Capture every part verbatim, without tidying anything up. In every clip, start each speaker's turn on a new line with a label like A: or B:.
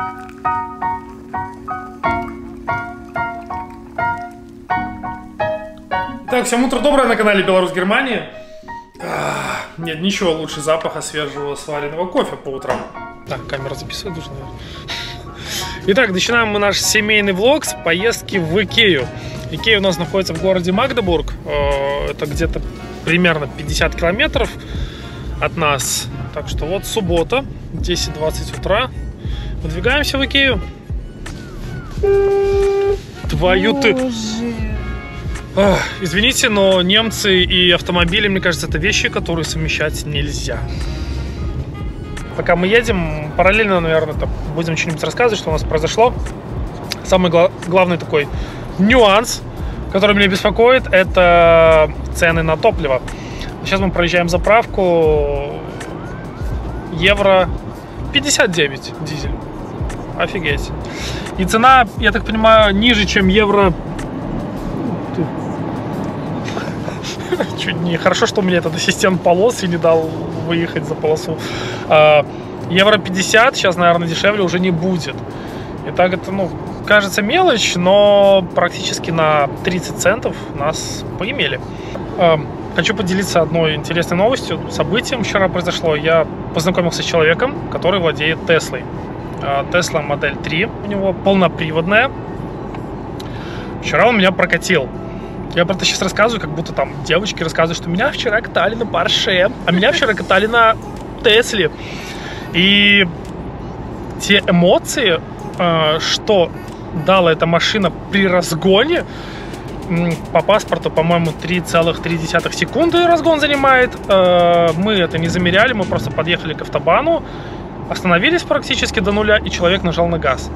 A: Так, всем утро доброе на канале Беларусь Германия. Нет ничего лучше запаха свежего сваренного кофе по утрам. Так, камера записывает уже, наверное. Итак, начинаем мы наш семейный влог с поездки в Икею. Икея у нас находится в городе Магдебург. Это где-то примерно пятьдесят километров от нас. Так что вот суббота, десять двадцать утра. Выдвигаемся в Икею. Твою ты... Ох, извините, но немцы и автомобили, мне кажется, это вещи, которые совмещать нельзя. Пока мы едем, параллельно, наверное, будем что-нибудь рассказывать, что у нас произошло. Самый гла главный такой нюанс, который меня беспокоит, это цены на топливо. Сейчас мы проезжаем заправку, евро пятьдесят девять дизель. Офигеть. И цена, я так понимаю, ниже, чем евро... Чуть не хорошо, что у меня этот ассистент полос и не дал выехать за полосу. Евро пятьдесят, сейчас, наверное, дешевле уже не будет. И так это, ну, кажется мелочь, но практически на тридцать центов нас поимели. Хочу поделиться одной интересной новостью, событием вчера произошло. Я познакомился с человеком, который владеет Теслой. Тесла модель три, у него полноприводная. Вчера он меня прокатил. Я про это сейчас рассказываю, как будто там девочки рассказывают, что меня вчера катали на Порше, а меня вчера катали на Тесле. И те эмоции, что дала эта машина при разгоне, по паспорту, по-моему, три целых три десятых секунды разгон занимает. Мы это не замеряли, мы просто подъехали к автобану, остановились практически до нуля, и человек нажал на газ.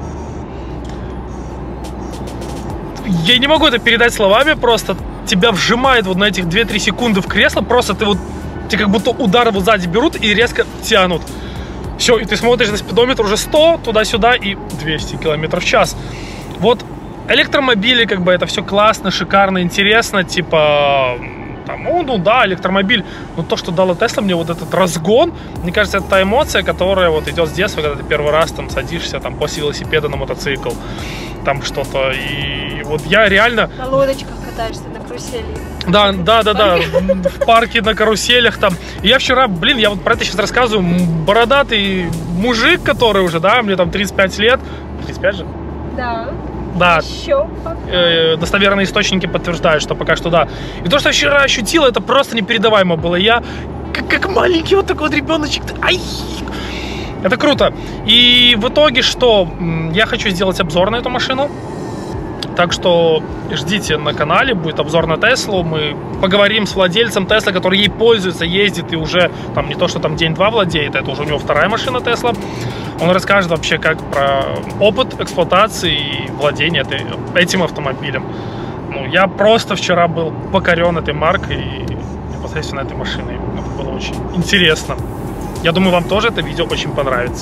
A: Я не могу это передать словами, просто тебя вжимает вот на этих две-три секунды в кресло, просто ты вот, тебе как будто удар вот сзади берут и резко тянут. Все, и ты смотришь на спидометр уже сто, туда-сюда и двести километров в час. Вот электромобили, как бы это все классно, шикарно, интересно, типа, там, ну, ну да, электромобиль, но то, что дала Тесла, мне вот этот разгон, мне кажется, это та эмоция, которая вот идет с детства, когда ты первый раз там садишься там после велосипеда на мотоцикл. Там что-то, и вот я реально...
B: На лодочках катаешься, на карусели.
A: Да, да, да, да, в парке на каруселях там. И я вчера, блин, я вот про это сейчас рассказываю, бородатый мужик, который уже, да, мне там тридцать пять лет. тридцать пять же?
B: Да.
A: Да.
B: Еще пока.
A: Э, достоверные источники подтверждают, что пока что да. И то, что я вчера ощутил, это просто непередаваемо было. Я как, как маленький вот такой вот ребеночек. Ай! Это круто. И в итоге что? Я хочу сделать обзор на эту машину. Так что ждите на канале, будет обзор на Теслу. Мы поговорим с владельцем Теслы, который ей пользуется, ездит и уже там не то, что там день-два владеет, это уже у него вторая машина Тесла. Он расскажет вообще как про опыт эксплуатации и владения этой, этим автомобилем. Ну, я просто вчера был покорен этой маркой и непосредственно этой машиной. Это было очень интересно. Я думаю, вам тоже это видео очень понравится.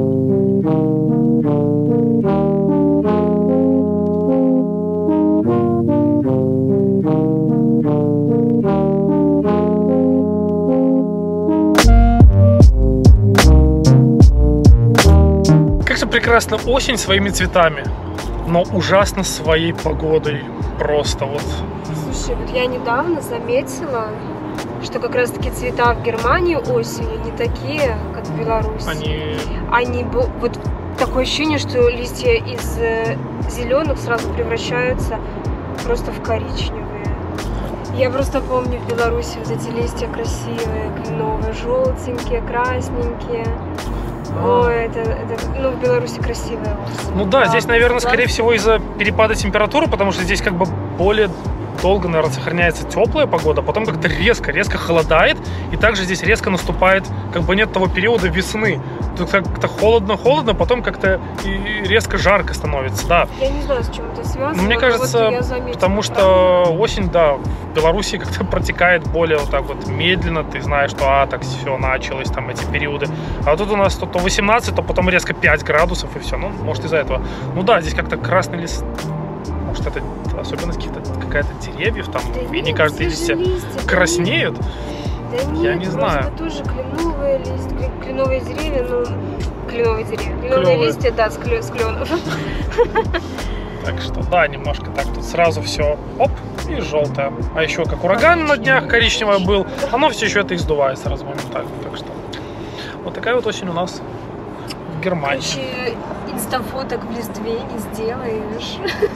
A: Как же прекрасна осень своими цветами, но ужасно своей погодой. Просто вот.
B: Слушай, вот я недавно заметила, что как раз таки цвета в Германии осенью не такие, как в Беларуси.
A: Они...
B: Они вот такое ощущение, что листья из зеленых сразу превращаются просто в коричневые. Я просто помню в Беларуси вот эти листья красивые, кленовые, желтенькие, красненькие. О, это, это, ну, в Беларуси красивая осень.
A: Ну да, да, здесь, наверное,
B: класс.
A: скорее всего из-за перепада температуры, потому что здесь как бы более долго, наверное, сохраняется теплая погода, потом как-то резко, резко холодает, и также здесь резко наступает, как бы нет того периода весны. Тут как-то холодно-холодно, потом как-то и резко жарко становится, да.
B: Я не знаю, с чем это связано.
A: Но мне кажется,
B: вот заметила,
A: потому что
B: правда?
A: осень, да, в Беларуси как-то протекает более вот так вот медленно, ты знаешь, что, а, так все началось, там, эти периоды. А тут у нас то, то восемнадцать, то потом резко пять градусов, и все, ну, может, из-за этого. Ну да, здесь как-то красный лист. Может, это особенность каких-то, какая-то деревьев, там,
B: да
A: и
B: нет,
A: не каждые листья
B: листья
A: краснеют.
B: Да нет,
A: я не знаю.
B: тоже кленовые листья, кленовые деревья, но кленовые деревья. Кленовые
A: Клёвые.
B: листья, да, с, клё, с кленов.
A: Так что, да, немножко так тут сразу все, оп, и желтое. А еще как ураган на днях коричневое был, оно все еще это издувает сразу моментально. Так что, вот такая вот осень у нас в Германии.
B: Короче, инстафоток в листве не сделаешь.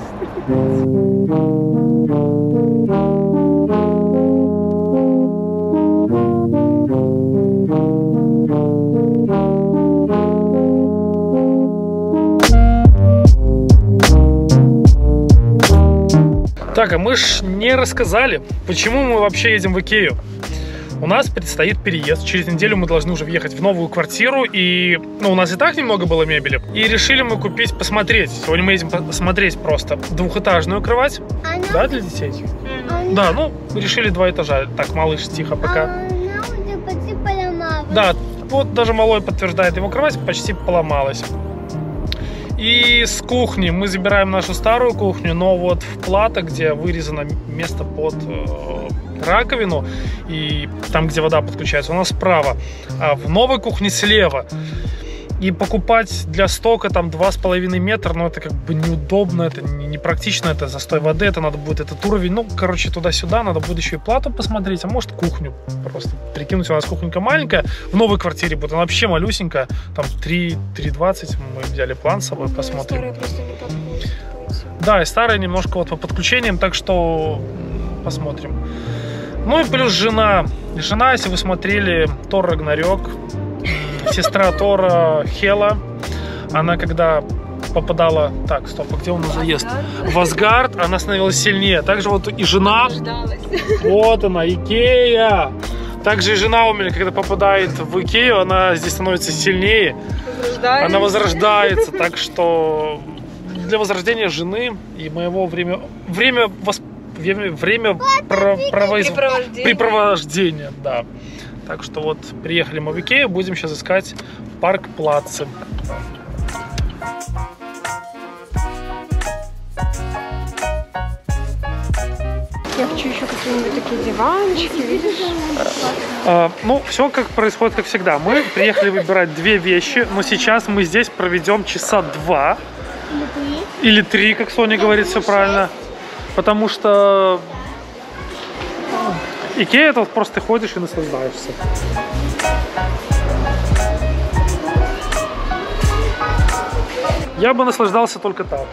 A: Так, а мы ж не рассказали, почему мы вообще едем в Икею. У нас предстоит переезд. Через неделю мы должны уже въехать в новую квартиру. И, ну, у нас и так немного было мебели. И решили мы купить, посмотреть. Сегодня мы едем посмотреть просто двухэтажную кровать.
C: Она...
A: Да, для детей?
C: Она...
A: Да, ну, решили два этажа. Так, малыш, тихо пока.
C: Она уже почти поломалась.
A: Да, вот даже малой подтверждает, его кровать почти поломалась. И с кухни мы забираем нашу старую кухню, но вот в плата, где вырезано место под э, раковину, и там, где вода подключается, у нас справа, а в новой кухне слева. И покупать для стока там два с половиной метра, ну это как бы неудобно, это непрактично, это застой воды, это надо будет этот уровень, ну короче туда-сюда, надо будет еще и плату посмотреть, а может кухню просто прикинуть, у нас кухонька маленькая, в новой квартире будет она вообще малюсенькая, там три двадцать, мы взяли план с собой, посмотрим. Да, и старая немножко вот по подключениям, так что посмотрим. Ну и плюс жена, жена, если вы смотрели Тор Рагнарёк, сестра Тора Хела, она когда попадала... Так, стоп, а где у нас заезд? В Асгард, она становилась сильнее. Также вот и жена... Вот она, Икея! Также и жена у меня, когда попадает в Икею, она здесь становится сильнее. Она возрождается. Так что для возрождения жены и моего время... Время... Восп... Время про... провоз... препровождения, да. Так что вот приехали мы в Икею, будем сейчас искать парк-плацы.
B: Я хочу еще какие-нибудь такие диванчики, видишь?
A: А, ну, все как происходит, как всегда. Мы приехали выбирать две вещи, но сейчас мы здесь проведем часа два или три, как Соня говорит, все правильно. Потому что... Икея, это вот просто ты ходишь и наслаждаешься. Я бы наслаждался только так.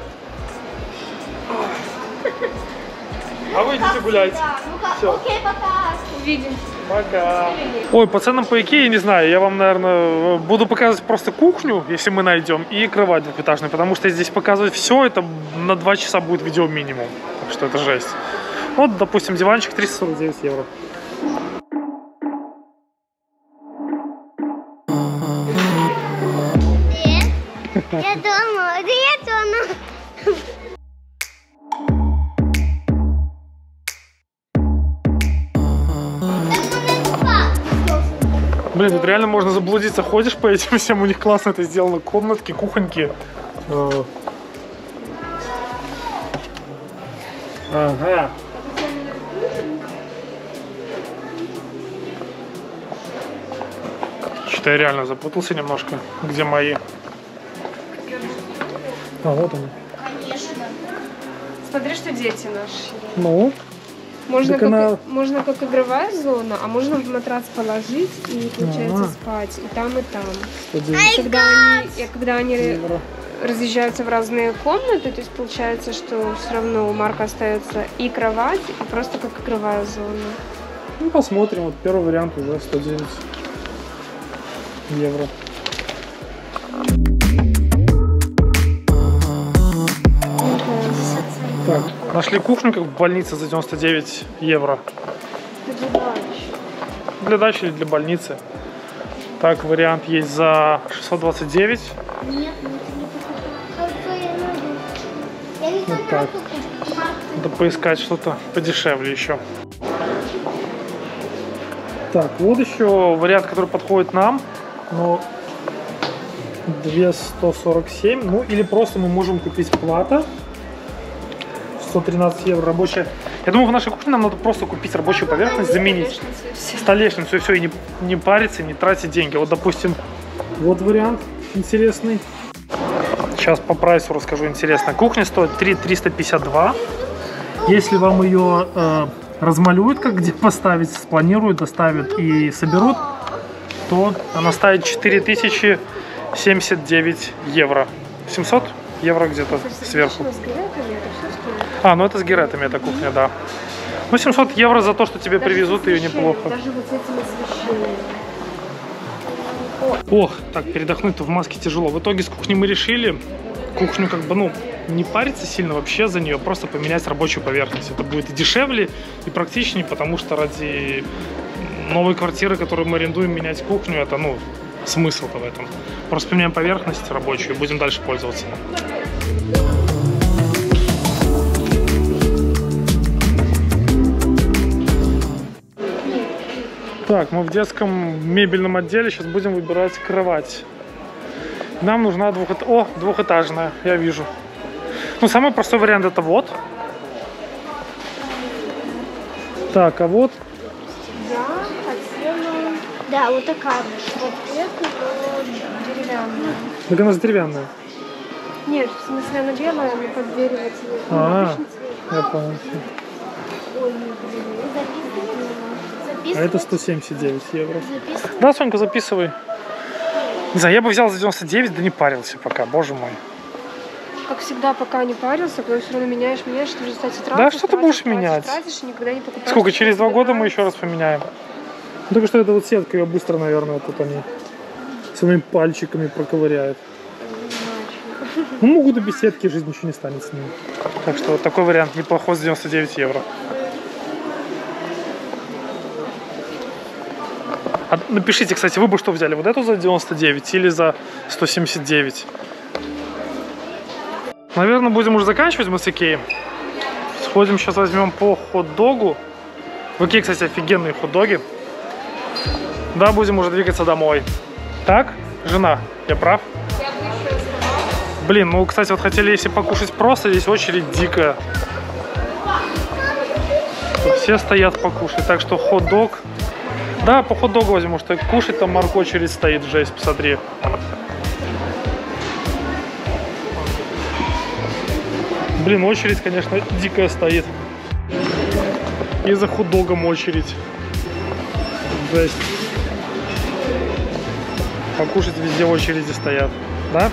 A: А вы идите гулять. Все.
C: Окей, пока.
B: Увидимся.
A: Пока. Ой, по ценам по Икее, не знаю, я вам, наверное, буду показывать просто кухню, если мы найдем, и кровать двухэтажную, потому что здесь показывать все, это на два часа будет видео минимум. Так что это жесть. Вот, допустим, диванчик триста сорок девять евро.
C: Я дома. Где она?
A: Блин, тут реально можно заблудиться. Ходишь по этим всем, у них классно это сделано. Комнатки, кухоньки. Ага. Что-то я реально запутался немножко. Где мои? А, вот они.
B: Смотри, что дети наши.
A: Ну?
B: Можно как,
A: она...
B: можно как игровая зона, а можно в матрас положить и, получается, а -а. спать. И там, и там. И когда они, и когда они Евро. разъезжаются в разные комнаты, то есть получается, что все равно у Марка остается и кровать, и просто как игровая зона.
A: Ну, посмотрим. Вот первый вариант уже сто девять евро. Так, нашли кухню, как в больнице, за девяносто девять евро.
B: Это для дачи.
A: Для дачи или для больницы. Так, вариант есть за шестьсот двадцать девять.
C: Нет, это не я не
A: вот так. Надо поискать что-то подешевле еще. Так, вот еще вариант, который подходит нам. Но две тысячи сто сорок семь. Ну, или просто мы можем купить плата. сто тринадцать евро рабочая. Я думаю, в нашей кухне нам надо просто купить рабочую поверхность, заменить столешницу и все, и не, не париться, не тратить деньги. Вот, допустим, вот вариант. интересный. Сейчас по прайсу расскажу интересно. Кухня стоит три триста пятьдесят два. Если вам ее э, размалюют, как где поставить, спланируют, доставят и соберут, то она стоит четыре тысячи семьдесят девять евро. семьсот евро где-то сверху. А, ну это с гиретами, эта кухня, да. Ну, семьсот евро за то, что тебе даже привезут ее неплохо.
B: Даже вот с этим освещением.
A: Ох, так, передохнуть-то в маске тяжело. В итоге с кухней мы решили кухню как бы, ну, не париться сильно вообще за нее, просто поменять рабочую поверхность. Это будет и дешевле, и практичнее, потому что ради новой квартиры, которую мы арендуем, менять кухню, это, ну, смысл-то в этом. Просто поменяем поверхность рабочую и будем дальше пользоваться. Так, мы в детском мебельном отделе сейчас будем выбирать кровать. Нам нужна двухэтажная. О, двухэтажная, я вижу. Ну, самый простой вариант это вот. Так, а вот.
B: Я хотела... Да, вот такая вот эту, но деревянную.
A: Так она же деревянная.
B: Нет, в смысле она белая, но под дерево цвет.
A: А, я понял.
B: Ой, не
A: А это сто семьдесят девять евро. Да, Сонька, записывай. Не знаю, я бы взял за девяносто девять, да не парился пока, боже мой.
B: Как всегда, пока не парился, потом все равно меняешь, меняешь, ты же, кстати, тратишь.
A: Да, что ты
B: тратишь,
A: будешь
B: тратишь,
A: менять?
B: Тратишь, и никогда не покупаешь.
A: Сколько, через два года мы еще раз поменяем. Ну, только что эта вот сетка, ее быстро, наверное, тут они своими пальчиками проковыряют. Ну, могут и без сетки, жизнь ничего не станет с ними. Так что вот такой вариант неплохой за девяносто девять евро. А напишите, кстати, вы бы что взяли? Вот эту за девяносто девять или за сто семьдесят девять? Наверное, будем уже заканчивать мы с Икеей. Сходим, сейчас возьмем по хот-догу. В Икее, кстати, офигенные хот-доги. Да, будем уже двигаться домой. Так, жена, я прав? Блин, ну, кстати, вот хотели, если покушать просто, здесь очередь дикая. Тут все стоят покушать, так что хот-дог. Да, по хот-догу возьму, что кушать там марк очередь стоит, жесть, посмотри. Блин, очередь, конечно, дикая стоит. И за хот-догом очередь. Жесть. Покушать везде очереди стоят, да?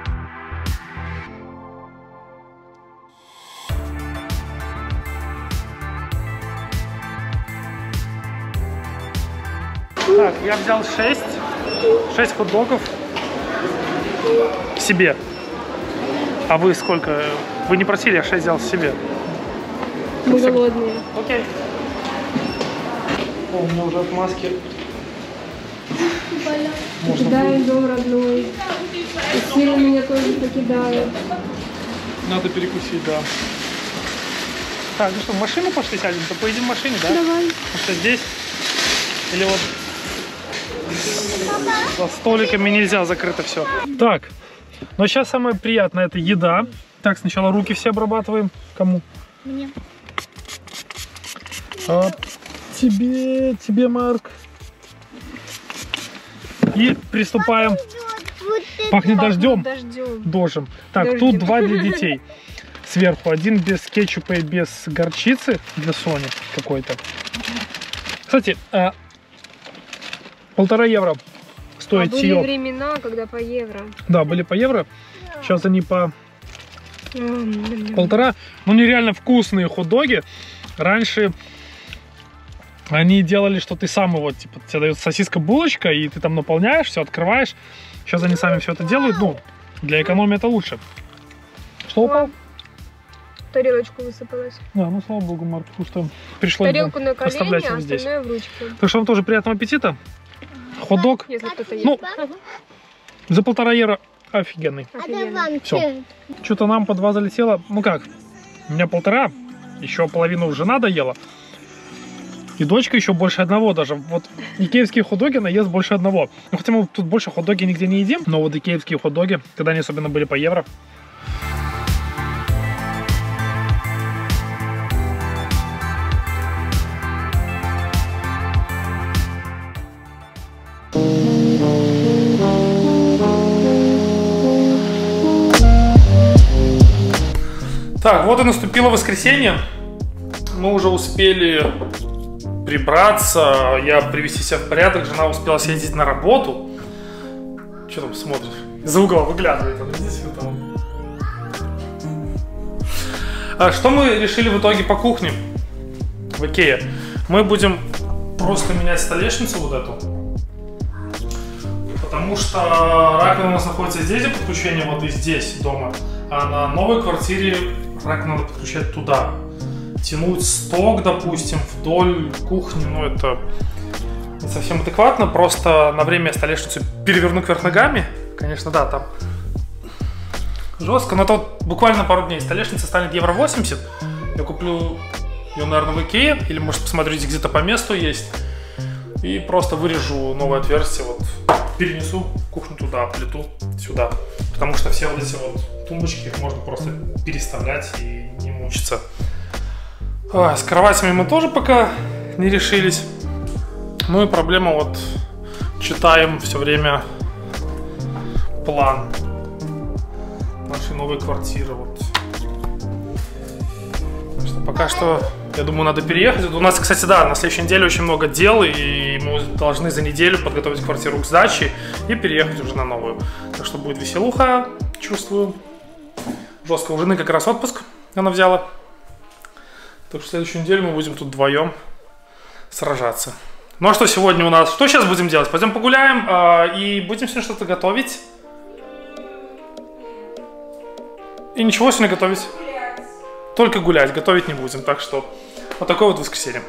A: Так, я взял шесть, шесть хот-догов себе. А вы сколько? Вы не просили, я шесть взял себе.
B: Мы голодные.
A: Окей. О, у меня уже от маски.
B: Покидаем дом родной. И сильно меня тоже покидают.
A: Надо перекусить, да. Так, ну что, в машину пошли сядем-то? Поедем в машине, да?
B: Давай.
A: Потому что здесь или вот за столиками нельзя, закрыто все. Так, но сейчас самое приятное это еда. Так, сначала руки все обрабатываем. Кому?
C: Мне.
A: А, тебе, тебе, Марк. И приступаем. Пахнет дождем.
B: Дождем.
A: Дождем. Так,
B: Дождем.
A: тут два для детей. Сверху один без кетчупа и без горчицы для Сони какой-то. Кстати, а, полтора евро стоит
B: а были
A: ее.
B: времена, когда по евро.
A: Да, были по евро. Сейчас они по
B: М-м-м.
A: полтора. Ну, нереально вкусные хот-доги. Раньше они делали, что ты сам вот, типа, тебе дают сосиска-булочка, и ты там наполняешь, все открываешь. Сейчас они сами все это делают. Ну, для экономии это лучше. Что упал?
B: Тарелочку высыпалась.
A: Да, ну, слава богу, Марк, потому что пришлось
B: Тарелку на колени,
A: оставлять
B: а
A: его здесь.
B: остальное в ручке.
A: Так что вам тоже приятного аппетита. Хот-дог
B: Если кто-то ест.
A: Ну, за полтора евро офигенный.
C: А
B: Офигенно.
C: вам
A: Всё.
C: что?
A: Что-то нам по два залетело. Ну как, у меня полтора, еще половину жена доела. И дочка еще больше одного даже. Вот икеевские хот-доги она ест больше одного. Ну хотя мы тут больше хот-доги нигде не едим, но вот икеевские хот-доги, когда они особенно были по евро. Так, вот и наступило воскресенье. Мы уже успели прибраться, я привести себя в порядок, жена успела съездить на работу. Что там смотришь? Из-за угла выглядывает, он здесь вот там. А что мы решили в итоге по кухне в Икее? Мы будем просто менять столешницу вот эту. Потому что раковина у нас находится здесь, за подключением вот и здесь дома. А на новой квартире раковину надо подключать туда. Тянуть сток, допустим, вдоль кухни, ну это не совсем адекватно. Просто на время столешницу переверну кверх ногами. Конечно, да, там жестко, но это вот буквально пару дней. Столешница станет евро восемьдесят. Я куплю ее, наверное, в Икее. Или, может, посмотрите, где-то по месту есть. И просто вырежу новое отверстие. Вот перенесу кухню туда, плиту сюда. Потому что все вот эти вот тумбочки их можно просто переставлять и не мучиться. А, с кроватями мы тоже пока не решились. Ну и проблема вот, читаем все время план нашей новой квартиры. Вот. Так что пока что, я думаю, надо переехать. У нас, кстати, да, на следующей неделе очень много дел, и мы должны за неделю подготовить квартиру к сдаче и переехать уже на новую. Так что будет веселуха, чувствую. Жестко. У жены как раз отпуск она взяла. Так что в следующую неделю мы будем тут вдвоем сражаться. Ну а что сегодня у нас? Что сейчас будем делать? Пойдем погуляем э, и будем сегодня что-то готовить. И ничего сегодня готовить. Гулять. Только гулять, готовить не будем. Так что вот такое вот воскресенье.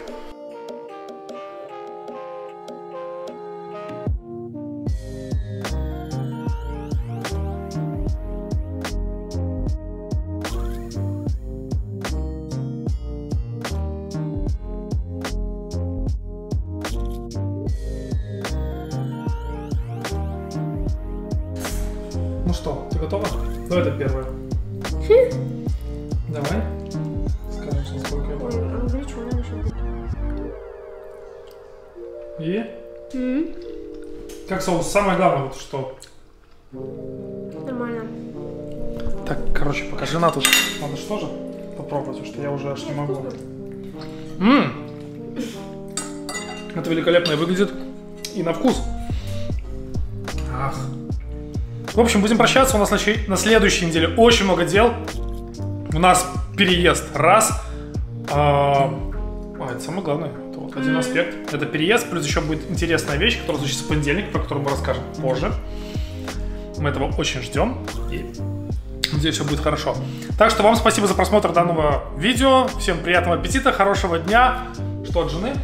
A: Ну что, ты готова? Давай это первое. Хм. Давай. Скажешь, насколько я буду.
B: Ой, а горячо, надо еще.
A: И?
B: Mm-hmm.
A: Как соус? Самое главное, вот что.
B: Нормально.
A: Так, короче, пока жена тут. Надо что же попробовать, потому что я уже аж не могу. Ммм. Это великолепно выглядит. И на вкус. Ах. В общем, будем прощаться. У нас на следующей неделе очень много дел. У нас переезд. Раз. А, а это самое главное. Это вот один аспект. Это переезд. Плюс еще будет интересная вещь, которая случится в понедельник, про которую мы расскажем позже. Мы этого очень ждем. И надеюсь, все будет хорошо. Так что вам спасибо за просмотр данного видео. Всем приятного аппетита, хорошего дня. Что от жены?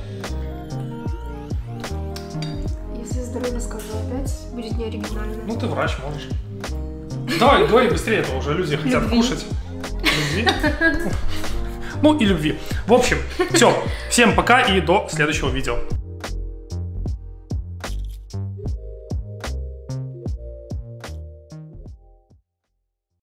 B: Если здоровье скажу опять, будет неоригинально.
A: Ну, ты врач, можешь. Давай, говори быстрее, это уже люди хотят
B: Любви.
A: кушать. Любви. Ну и любви. В общем, все. Всем пока и до следующего видео.